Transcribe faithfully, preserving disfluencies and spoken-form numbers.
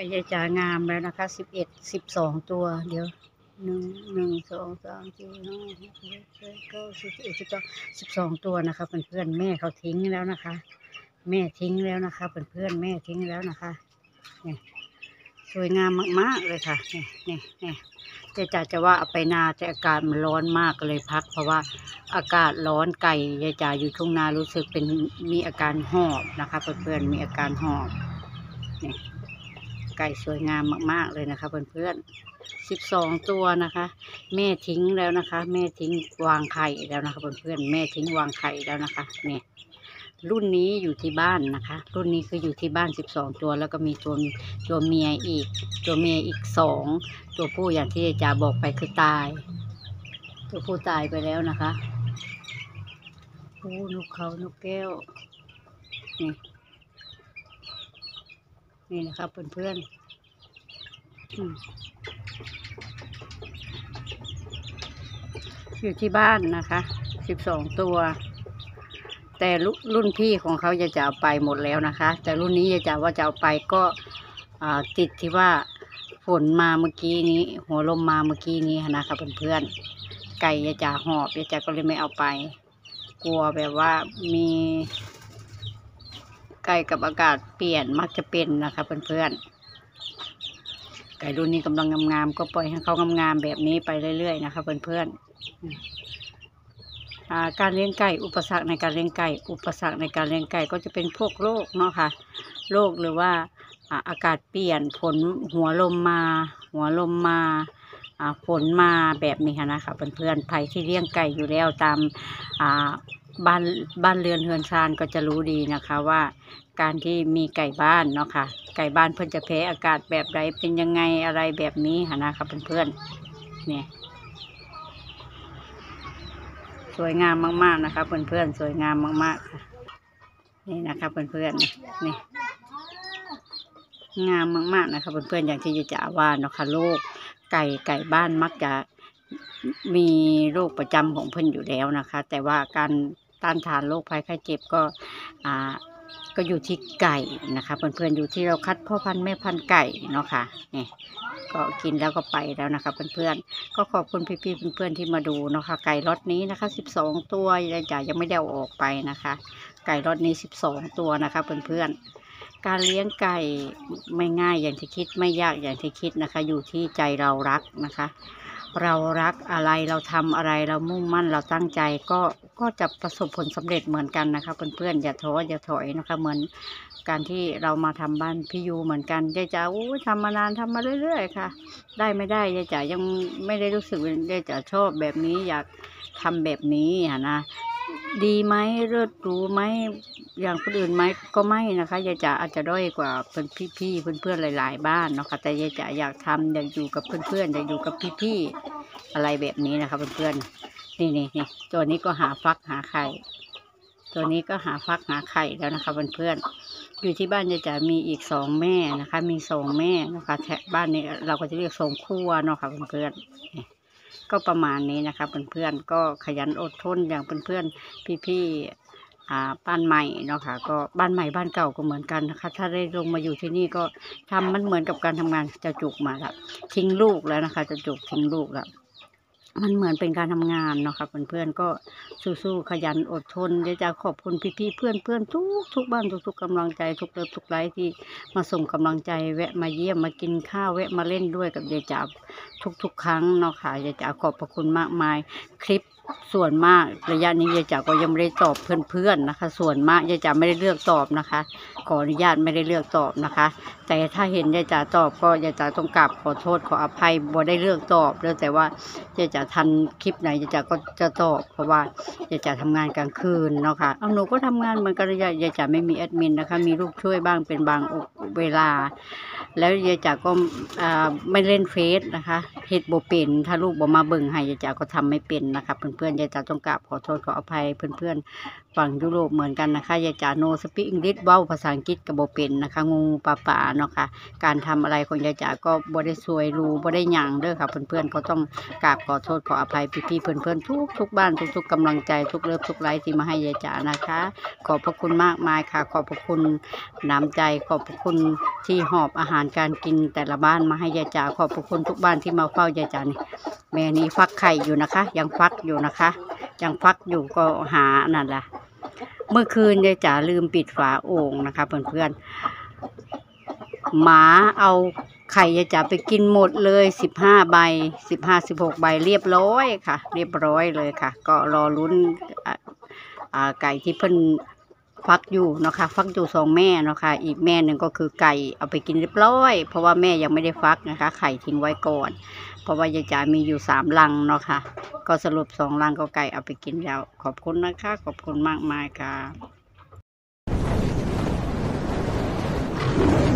ก่ยายจ๋างามแล้วนะคะสิบเอ็ดสิบสองตัวเดี๋ยวหนึ่งหนึ่งสองสามสี่ห้าหกเจ็ดแปดเก้าสิบเอ็ดสิบสองสิบสองตัวนะคะเพื่อนๆแม่เขาทิ้งแล้วนะคะ แม่ทิ้งแล้วนะคะเพื่อนๆแม่ทิ้งแล้วนะคะเนี่ยสวยงามมากๆเลยค่ะเนี่ยเนี่ยเนี่ยจะจ๋าจะว่าเอาไปนาแต่อากาศมันร้อนมากเลยพักเพราะว่าอากาศร้อนไก่ยายจ๋าอยู่ทุ่งนารู้สึกเป็นมีอาการหอบนะคะเพื่อนๆมีอาการหอบเนี่ยไก่สวยงามมากๆเลยนะคะเพื่อนๆสิบสองตัวนะคะแม่ทิ้งแล้วนะคะแม่ทิ้งวางไข่แล้วนะคะเพื่อนๆแม่ทิ้งวางไข่แล้วนะคะเนี่ยรุ่นนี้อยู่ที่บ้านนะคะรุ่นนี้คืออยู่ที่บ้านสิบสองตัวแล้วก็มีตัวตัวเมียอีกตัวเมียอีกสองตัวผู้อย่างที่จ๋าบอกไปคือตายตัวผู้ตายไปแล้วนะคะโอ้นกเขานกแก้วนี่นี่นะครับเพื่อนๆอยู่ที่บ้านนะคะสิบสองตัวแต่รุ่นพี่ของเขาจะจะเอาไปหมดแล้วนะคะแต่รุ่นนี้จะว่าจะเอาไปก็ติดที่ว่าฝนมาเมื่อกี้นี้หัวลมมาเมื่อกี้นี้นะคะเพื่อนๆไก่จะจะหอบจะจะก็เลยไม่เอาไปกลัวแบบว่ามีไก่กับอากาศเปลี่ยนมักจะเป็นนะคะเพื่อนๆไก่รุ่นนี้กำลังงามๆก็ปล่อยให้เขางามๆแบบนี้ไปเรื่อยๆนะคะเพื่อนๆการเลี้ยงไก่อุปสรรคในการเลี้ยงไก่อุปสรรคในการเลี้ยงไก่ก็จะเป็นพวกโรคเนาะค่ะโรคหรือว่าอากาศเปลี่ยนฝนหัวลมมาหัวลมมาฝนมาแบบนี้ค่ะนะคะเพื่อนๆใครที่เลี้ยงไก่อยู่แล้วตามบ้านบ้านเรือนเฮือนชานก็จะรู้ดีนะคะว่าการที่มีไก่บ้านเนาะค่ะไก่บ้านเพื่อนจะแพ้อากาศแบบใดเป็นยังไงอะไรแบบนี้ค่ะนะคะเพื่อนๆเนี่ยสวยงามมากๆนะคะเพื่อนๆสวยงามมากๆค่ะนี่นะคะเพื่อนๆนี่งามมากๆนะคะเพื่อนๆอย่างที่จะว่าเนาะค่ะโรคไก่ไก่บ้านมักจะมีโรคประจำของเพื่อนอยู่แล้วนะคะแต่ว่าการต้านทานโรคภัยไข้เจ็บก็อ่าก็อยู่ที่ไก่นะคะเพื่อนๆอยู่ที่เราคัดพ่อพันธุ์แม่พันธุ์ไก่เนาะค่ะนี่ก็กินแล้วก็ไปแล้วนะคะเพื่อนๆก็ขอบคุณพี่ๆเพื่อนๆที่มาดูเนาะค่ะไก่ล็อตนี้นะคะสิบสองตัวยายจ๋ายังไม่ได้เอาออกไปนะคะไก่ล็อตนี้สิบสองตัวนะคะเพื่อนๆการเลี้ยงไก่ไม่ง่ายอย่างที่คิดไม่ยากอย่างที่คิดนะคะอยู่ที่ใจเรารักนะคะเรารักอะไรเราทำอะไรเรามุ่งมั่นเราตั้งใจก็ก็จะประสบผลสำเร็จเหมือนกันนะคะเพื่อนๆอย่าท้ออย่าถอยนะคะเหมือนการที่เรามาทำบ้านพี่ยูเหมือนกันยายจ๋าโอ้ทำมานานทำมาเรื่อยๆค่ะได้ไม่ได้ยายจ๋ายังไม่ได้รู้สึกยายจ๋าชอบแบบนี้อยากทำแบบนี้อ่ะนะดีไหมเลิศรู้ไหมอย่างคนอื่นไหมก็ไม่นะคะยายจ๋าอาจจะด้อยกว่าเพื่อนพี่ๆเพื่อนๆหลายๆบ้านเนาะค่ะแต่ยายจ๋าอยากทำอยากอยู่กับเพื่อนๆอยากอยู่กับพี่ๆอะไรแบบนี้นะคะเพื่อนๆนี่นี่นี่ตัวนี้ก็หาฟักหาไข่ตัวนี้ก็หาฟักหาไข่แล้วนะคะเพื่อนๆอยู่ที่บ้านยายจ๋ามีอีกสองแม่นะคะมีสองแม่นะคะแถบบ้านนี้เราก็จะเรียกสองครัวเนาะค่ะเพื่อนๆก็ประมาณนี้นะคะเพื่อนๆก็ขยันอดทนอย่างเพื่อนๆพี่ๆอ่าบ้านใหม่เนาะค่ะก็บ้านใหม่บ้านเก่าก็เหมือนกันนะคะถ้าได้ลงมาอยู่ที่นี่ก็ทำมันเหมือนกับการทำงานจะจุกมาละทิ้งลูกแล้วนะคะจะจุกทิ้งลูกแล้วมันเหมือนเป็นการทำงานเนาะค่ะเพื่อนๆก็สู้ๆขยันอดทนเดี๋ยวจะขอบคุณพี่ๆเพื่อนๆทุกทุกบ้านทุกๆกำลังใจทุกเลิฟทุกไลฟ์ที่มาส่งกำลังใจแวะมาเยี่ยมมากินข้าวแวะมาเล่นด้วยกับยายจ๋าทุกๆครั้งเนาะค่ะยายจ๋าขอบพระคุณมากมายคลิปส่วนมากระยะนี้ยายจ๋าก็ยังไม่ได้ตอบเพื่อนๆนะคะส่วนมากยายจ๋าไม่ได้เลือกตอบนะคะขออนุญาตไม่ได้เลือกตอบนะคะแต่ถ้าเห็นยายจ๋าตอบก็ยายจ๋าต้องกราบขอโทษขออภัยบ่ได้เลือกตอบแล้วแต่ว่ายายจ๋าทันคลิปไหนยายจ๋าก็จะตอบเพราะว่ายายจ๋าทำงานกลางคืนเนาะค่ะเอาหนูก็ทำงานเหมือนกันยายยายจ๋าไม่มีแอดมินนะคะมีลูกช่วยบ้างเป็นบางเวลาแล้วยายจ๋าก็ไม่เล่นเฟซนะคะเฮ็ดบ่เป็นถ้าลูกบ่มาเบิ่งให้ยายจ๋าก็ทำไม่เป็นนะคะเพื่อนๆยายจ๋าต้องกราบขอโทษขออภัยเพื่อนๆฝั่งยุโรปเหมือนกันนะคะยายจ๋าโนสปีกอังกฤษเว้าภาษาอังกฤษก็บ่เป็นนะคะงูปลาป่าเนาะค่ะการทำอะไรของยายจ๋าก็บ่ได้สวยรู้บ่ได้หยังเด้อค่ะเพื่อนๆก็ต้องกราบขอโทษขออภัยพี่ๆเพื่อนๆทุกทุกบ้านทุกๆกำลังใจทุกเลิฟทุกไลฟ์ที่มาให้ยายจ๋านะคะขอบพระคุณมากมายค่ะขอบพระคุณน้ำใจขอบพระคุณที่หอบอาหารการกินแต่ละบ้านมาให้ยายจ๋าขอบพระคุณทุกบ้านที่มาเฝ้ายายจ๋านี่แม่นี้ฟักไข่อยู่นะคะ ยังฟักอยู่นะคะยังฟักอยู่ก็หานั่นแหละเมื่อคืนยายจ๋าลืมปิดฝาโอ่งนะคะเพื่อนๆหมาเอาไข่ยายจ๋าไปกินหมดเลยสิบห้าใบสิบห้าสิบหกใบเรียบร้อยค่ะเรียบร้อยเลยค่ะก็รอลุ้นอ่าไก่ที่เพิ่นฟักอยู่เนาะค่ะฟักอยู่สองแม่เนาะค่ะอีกแม่หนึ่งก็คือไก่เอาไปกินเรียบร้อยเพราะว่าแม่ยังไม่ได้ฟักนะคะไข่ทิ้งไว้ก่อนเพราะว่ายายจ๋ามีอยู่สามรังเนาะค่ะก็สรุปสองรังก็ไก่เอาไปกินแล้วขอบคุณนะคะขอบคุณมากมายค่ะ